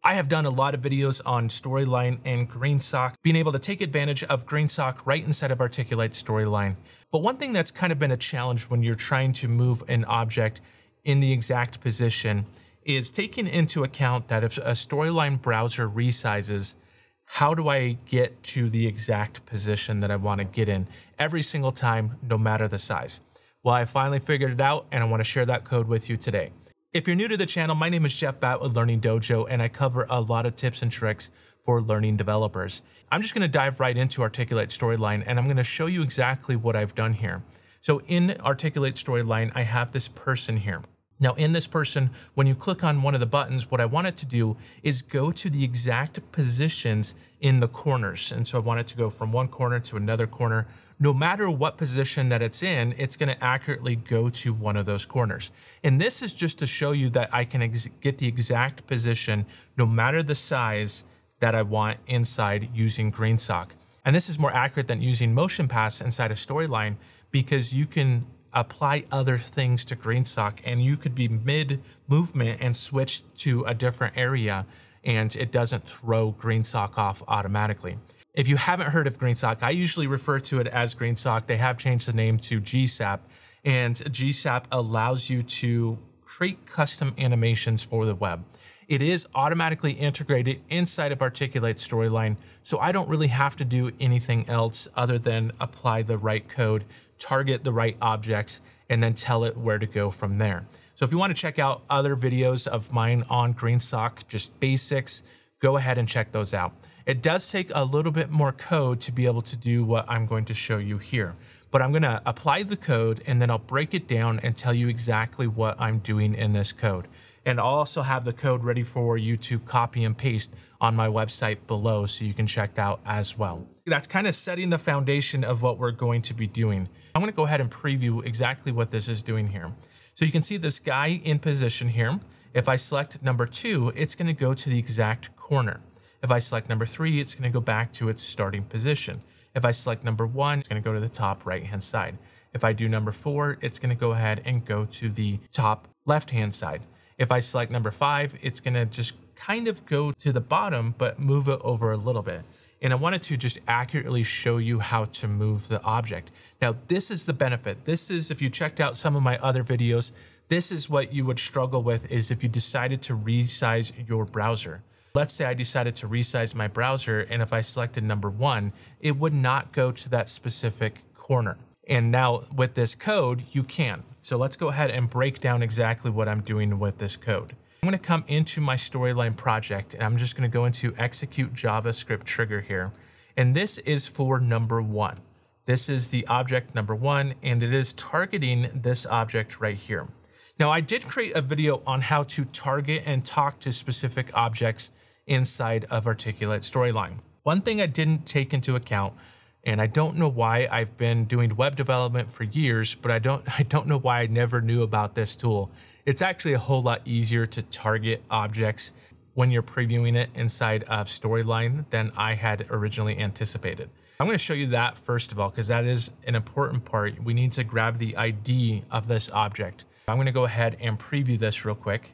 I have done a lot of videos on Storyline and GreenSock, being able to take advantage of GreenSock right inside of Articulate Storyline. But one thing that's kind of been a challenge when you're trying to move an object in the exact position is taking into account that if a Storyline browser resizes, how do I get to the exact position that I want to get in every single time, no matter the size? Well, I finally figured it out, and I want to share that code with you today. If you're new to the channel, my name is Jeff Batt with Learning Dojo, and I cover a lot of tips and tricks for learning developers. I'm just going to dive right into Articulate Storyline, and I'm going to show you exactly what I've done here. So in Articulate Storyline, I have this person here. Now in this person, when you click on one of the buttons, what I want it to do is go to the exact positions in the corners. And so I want it to go from one corner to another corner. No matter what position that it's in, it's going to accurately go to one of those corners. And this is just to show you that I can get the exact position, no matter the size that I want inside using GreenSock. And this is more accurate than using motion paths inside a Storyline, because you can apply other things to GreenSock, and you could be mid-movement and switch to a different area, and it doesn't throw GreenSock off automatically. If you haven't heard of GreenSock, I usually refer to it as GreenSock. They have changed the name to GSAP, and GSAP allows you to create custom animations for the web. It is automatically integrated inside of Articulate Storyline, so I don't really have to do anything else other than apply the right code, target the right objects, and then tell it where to go from there. So if you want to check out other videos of mine on GreenSock, just basics, go ahead and check those out. It does take a little bit more code to be able to do what I'm going to show you here, but I'm going to apply the code and then I'll break it down and tell you exactly what I'm doing in this code. And I'll also have the code ready for you to copy and paste on my website below, so you can check that out as well. That's kind of setting the foundation of what we're going to be doing. I'm going to go ahead and preview exactly what this is doing here. So you can see this guy in position here. If I select number 2, it's going to go to the exact corner. If I select number 3, it's going to go back to its starting position. If I select number 1, it's going to go to the top right-hand side. If I do number 4, it's going to go ahead and go to the top left-hand side. If I select number 5, it's going to just kind of go to the bottom, but move it over a little bit. And I wanted to just accurately show you how to move the object. Now, this is the benefit. This is, if you checked out some of my other videos, this is what you would struggle with, is if you decided to resize your browser. Let's say I decided to resize my browser, and if I selected number 1, it would not go to that specific corner. And now with this code, you can. So let's go ahead and break down exactly what I'm doing with this code. I'm going to come into my Storyline project, and I'm just going to go into execute JavaScript trigger here. And this is for number 1. This is the object number 1, and it is targeting this object right here. Now, I did create a video on how to target and talk to specific objects inside of Articulate Storyline. One thing I didn't take into account, and I don't know why, I've been doing web development for years, but I don't know why I never knew about this tool. It's actually a whole lot easier to target objects when you're previewing it inside of Storyline than I had originally anticipated. I'm going to show you that first of all, because that is an important part. We need to grab the ID of this object. I'm going to go ahead and preview this real quick.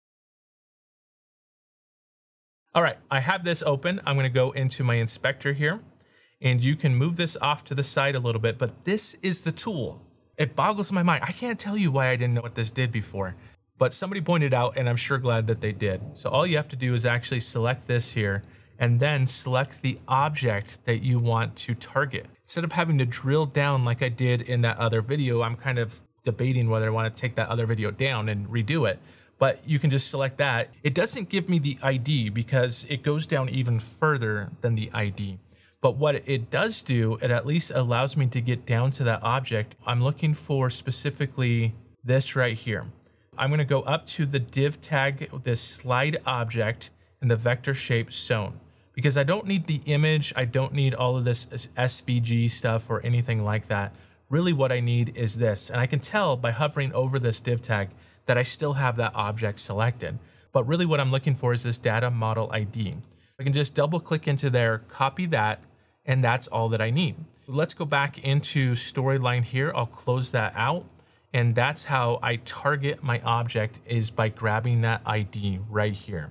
All right, I have this open. I'm going to go into my inspector here, and you can move this off to the side a little bit, but this is the tool. It boggles my mind. I can't tell you why I didn't know what this did before, but somebody pointed out, and I'm sure glad that they did. So all you have to do is actually select this here, and then select the object that you want to target. Instead of having to drill down like I did in that other video, I'm kind of debating whether I want to take that other video down and redo it. But you can just select that. It doesn't give me the ID because it goes down even further than the ID. But what it does do, it at least allows me to get down to that object. I'm looking for specifically this right here. I'm going to go up to the div tag, this slide object, and the vector shape zone, because I don't need the image. I don't need all of this SVG stuff or anything like that. Really what I need is this. And I can tell by hovering over this div tag that I still have that object selected. But really what I'm looking for is this data model ID. I can just double click into there, copy that, and that's all that I need. Let's go back into Storyline here. I'll close that out. And that's how I target my object, is by grabbing that ID right here.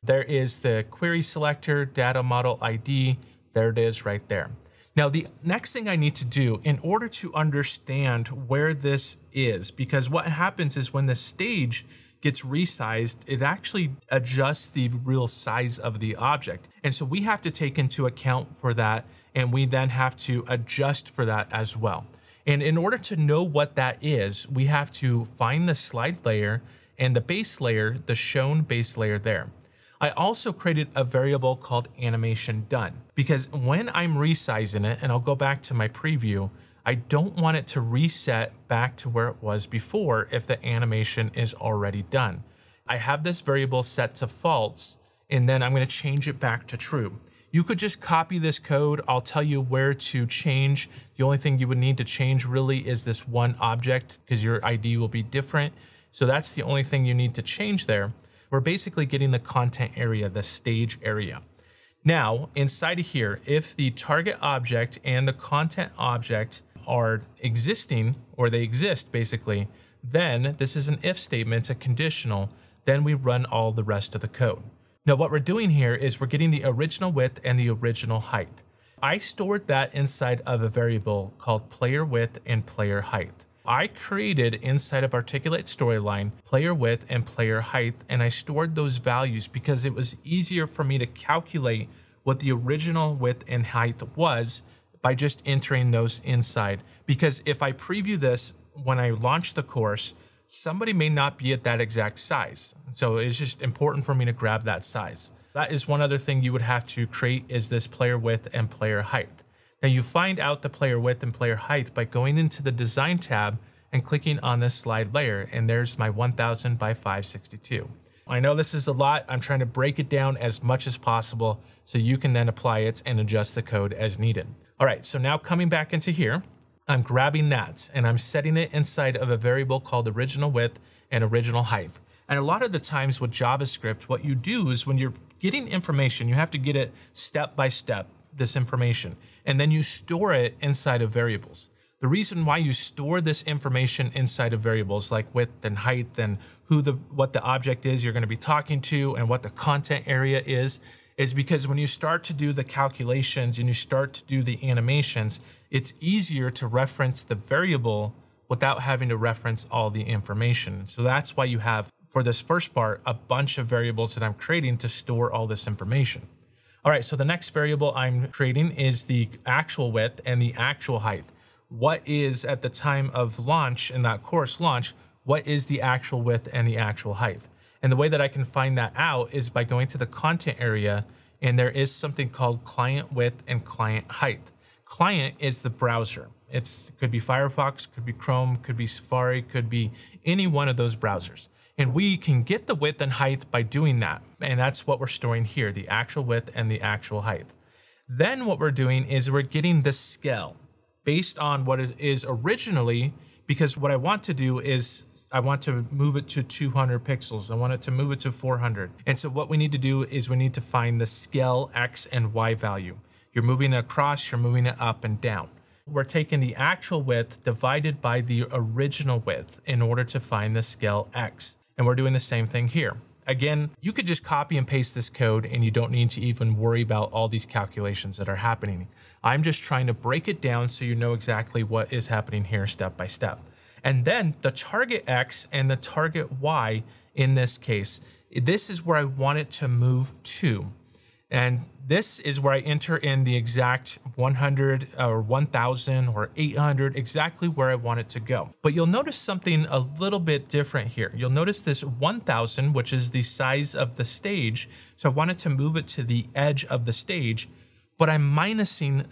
There is the query selector, data model ID. There it is right there. Now, the next thing I need to do in order to understand where this is, because what happens is when the stage gets resized, it actually adjusts the real size of the object. And so we have to take into account for that, and we then have to adjust for that as well. And in order to know what that is, we have to find the slide layer and the base layer, the shown base layer there. I also created a variable called animation done, because when I'm resizing it, and I'll go back to my preview, I don't want it to reset back to where it was before if the animation is already done. I have this variable set to false, and then I'm going to change it back to true. You could just copy this code. I'll tell you where to change. The only thing you would need to change really is this one object, because your ID will be different. So that's the only thing you need to change there. We're basically getting the content area, the stage area. Now, inside of here, if the target object and the content object are existing, or they exist basically, then this is an if statement, a conditional, then we run all the rest of the code. Now what we're doing here is we're getting the original width and the original height. I stored that inside of a variable called player width and player height. I created inside of Articulate Storyline player width and player height, and I stored those values because it was easier for me to calculate what the original width and height was by just entering those inside. Because if I preview this when I launch the course, somebody may not be at that exact size. So it's just important for me to grab that size. That is one other thing you would have to create, is this player width and player height. Now you find out the player width and player height by going into the design tab and clicking on this slide layer, and there's my 1000 by 562. I know this is a lot. I'm trying to break it down as much as possible so you can then apply it and adjust the code as needed. All right, so now coming back into here, I'm grabbing that and I'm setting it inside of a variable called original width and original height. And a lot of the times with JavaScript, what you do is when you're getting information, you have to get it step by step, this information, and then you store it inside of variables. The reason why you store this information inside of variables like width and height and what the object is you're going to be talking to and what the content area is because when you start to do the calculations and you start to do the animations, it's easier to reference the variable without having to reference all the information. So that's why you have, for this first part, a bunch of variables that I'm creating to store all this information. All right, so the next variable I'm creating is the actual width and the actual height. What is, at the time of launch, in that course launch, what is the actual width and the actual height? And the way that I can find that out is by going to the content area, and there is something called client width and client height. Client is the browser. It could be Firefox, could be Chrome, could be Safari, could be any one of those browsers. And we can get the width and height by doing that. And that's what we're storing here, the actual width and the actual height. Then what we're doing is we're getting the scale based on what it is originally, because what I want to do is I want to move it to 200 pixels. I want it to move it to 400. And so what we need to do is we need to find the scale X and Y value. You're moving it across, you're moving it up and down. We're taking the actual width divided by the original width in order to find the scale X. And we're doing the same thing here. Again, you could just copy and paste this code and you don't need to even worry about all these calculations that are happening. I'm just trying to break it down so you know exactly what is happening here step by step. And then the target X and the target Y in this case, this is where I want it to move to. And this is where I enter in the exact 100 or 1000 or 800, exactly where I want it to go. But you'll notice something a little bit different here. You'll notice this 1000, which is the size of the stage. So I wanted to move it to the edge of the stage, but I'm minusing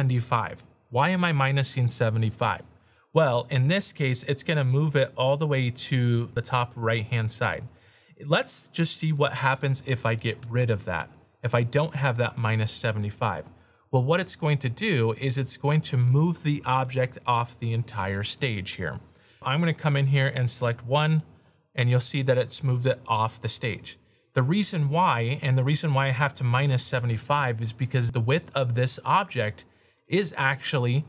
75. Why am I minusing 75? Well, in this case, it's going to move it all the way to the top right-hand side. Let's just see what happens if I get rid of that. If I don't have that minus 75. Well, what it's going to do is it's going to move the object off the entire stage here. I'm going to come in here and select 1, and you'll see that it's moved it off the stage. The reason why, and the reason why I have to minus 75 is because the width of this object is actually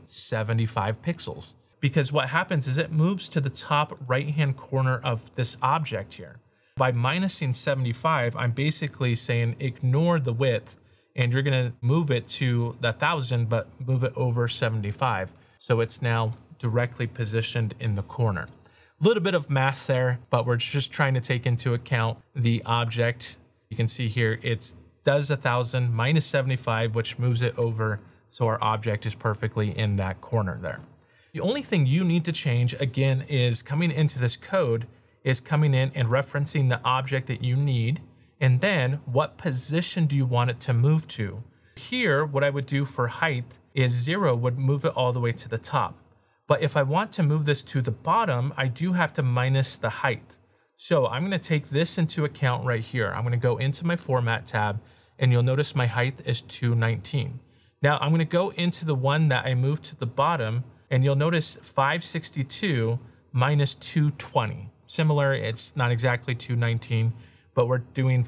75 pixels. Because what happens is it moves to the top right-hand corner of this object here. By minusing 75, I'm basically saying ignore the width and you're gonna move it to the 1000, but move it over 75. So it's now directly positioned in the corner. A little bit of math there, but we're just trying to take into account the object. You can see here, it does 1000 minus 75, which moves it over. So our object is perfectly in that corner there. The only thing you need to change again is coming into this code is coming in and referencing the object that you need. And then what position do you want it to move to? Here, what I would do for height is 0 would move it all the way to the top. But if I want to move this to the bottom, I do have to minus the height. So I'm gonna take this into account right here. I'm gonna go into my format tab and you'll notice my height is 219. Now I'm gonna go into the one that I moved to the bottom and you'll notice 562 minus 220. Similar, it's not exactly 219, but we're doing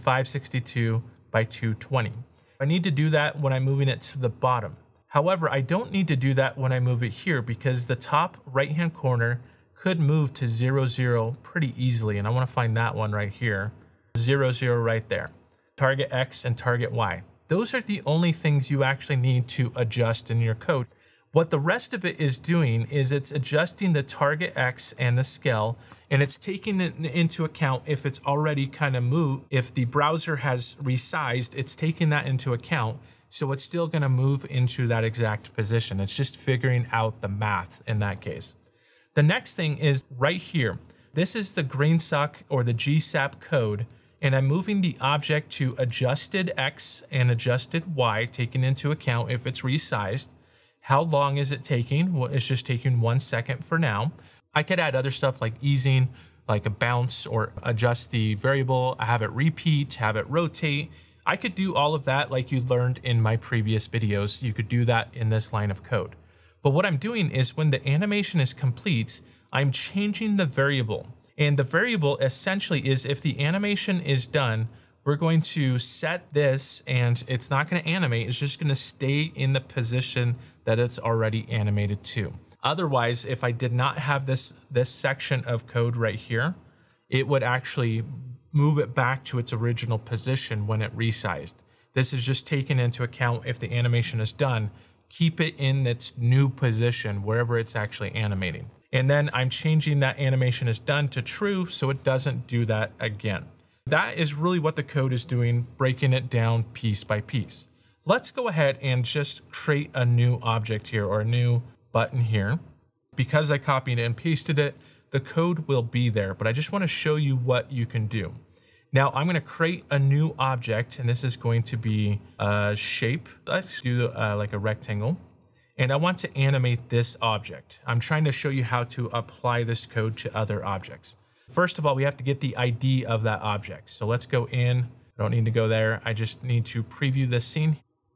562 by 220. I need to do that when I'm moving it to the bottom. However, I don't need to do that when I move it here because the top right-hand corner could move to 0, 0 pretty easily. And I want to find that one right here, 0, 0 right there. Target X and target Y. Those are the only things you actually need to adjust in your code. What the rest of it is doing is it's adjusting the target X and the scale, and it's taking it into account if it's already kind of moved. If the browser has resized, it's taking that into account. So it's still going to move into that exact position. It's just figuring out the math in that case. The next thing is right here. This is the GreenSock or the GSAP code, and I'm moving the object to adjusted X and adjusted Y, taking into account if it's resized. How long is it taking? Well, it's just taking 1 second for now. I could add other stuff like easing, like a bounce, or adjust the variable, have it repeat, have it rotate. I could do all of that like you learned in my previous videos. You could do that in this line of code. But what I'm doing is when the animation is complete, I'm changing the variable. And the variable essentially is if the animation is done, we're going to set this and it's not going to animate. It's just going to stay in the position that it's already animated to. Otherwise, if I did not have this section of code right here, it would actually move it back to its original position when it resized. This is just taken into account if the animation is done, keep it in its new position wherever it's actually animating. And then I'm changing that animation is done to true so it doesn't do that again. That is really what the code is doing, breaking it down piece by piece. Let's go ahead and just create a new object here or a new button here. Because I copied and pasted it, the code will be there, but I just want to show you what you can do. Now I'm going to create a new object, and this is going to be a shape. Let's do like a rectangle. And I want to animate this object. I'm trying to show you how to apply this code to other objects. First of all, we have to get the ID of that object. So let's go in. I don't need to go there. I just need to preview this scene.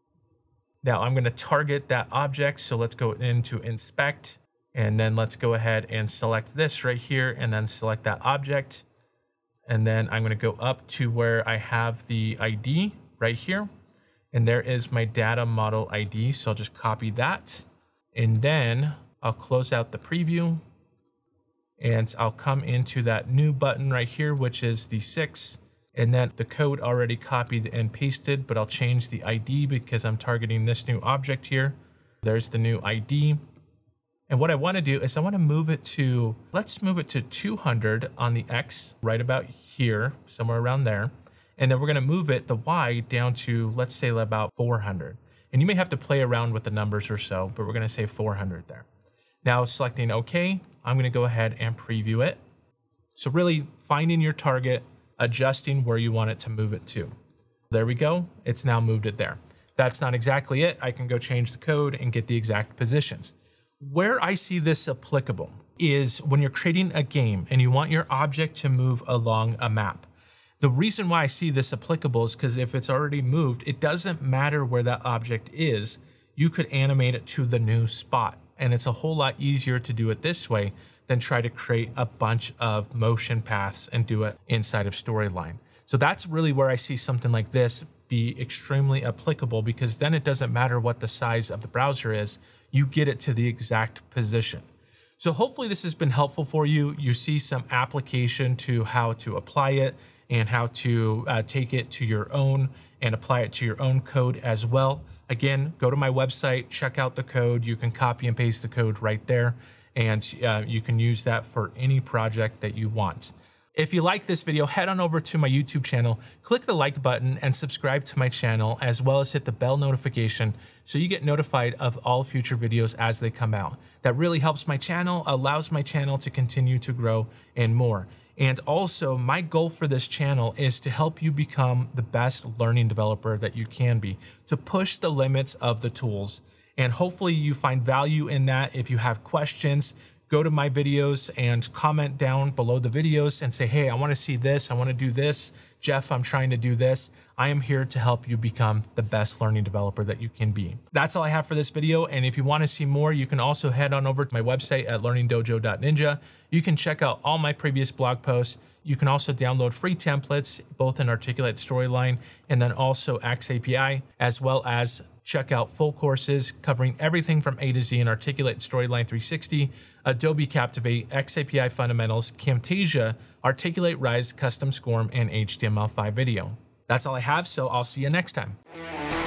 Now I'm going to target that object. So let's go into inspect. And then let's go ahead and select this right here and then select that object. And then I'm going to go up to where I have the ID right here. And there is my data model ID. So I'll just copy that. And then I'll close out the preview. And I'll come into that new button right here, which is the 6. And then the code already copied and pasted, but I'll change the ID because I'm targeting this new object here. There's the new ID. And what I want to do is I want to move it to, let's move it to 200 on the X, right about here, somewhere around there. And then we're going to move it, the Y, down to, let's say about 400. And you may have to play around with the numbers or so, but we're going to say 400 there. Now selecting OK, I'm going to go ahead and preview it. So really finding your target, adjusting where you want it to move it to. There we go. It's now moved it there. That's not exactly it. I can go change the code and get the exact positions. Where I see this applicable is when you're creating a game and you want your object to move along a map. The reason why I see this applicable is because if it's already moved, it doesn't matter where that object is. You could animate it to the new spot. And it's a whole lot easier to do it this way than try to create a bunch of motion paths and do it inside of Storyline. So that's really where I see something like this be extremely applicable, because then it doesn't matter what the size of the browser is, you get it to the exact position. So hopefully this has been helpful for you. You see some application to how to apply it, and how to take it to your own and apply it to your own code as well. Again, go to my website, check out the code. You can copy and paste the code right there, and you can use that for any project that you want. If you like this video, head on over to my YouTube channel, click the like button and subscribe to my channel, as well as hit the bell notification so you get notified of all future videos as they come out. That really helps my channel, allows my channel to continue to grow and more. And also, my goal for this channel is to help you become the best learning developer that you can be, to push the limits of the tools. And hopefully you find value in that. If you have questions, go to my videos and comment down below the videos and say, hey, I want to see this. I want to do this. Jeff, I'm trying to do this. I am here to help you become the best learning developer that you can be. That's all I have for this video. And if you want to see more, you can also head on over to my website at learningdojo.ninja. You can check out all my previous blog posts. You can also download free templates, both in Articulate Storyline and then also XAPI, as well as check out full courses covering everything from A to Z in Articulate Storyline 360, Adobe Captivate, XAPI Fundamentals, Camtasia, Articulate Rise, Custom SCORM, and HTML5 video. That's all I have, so I'll see you next time.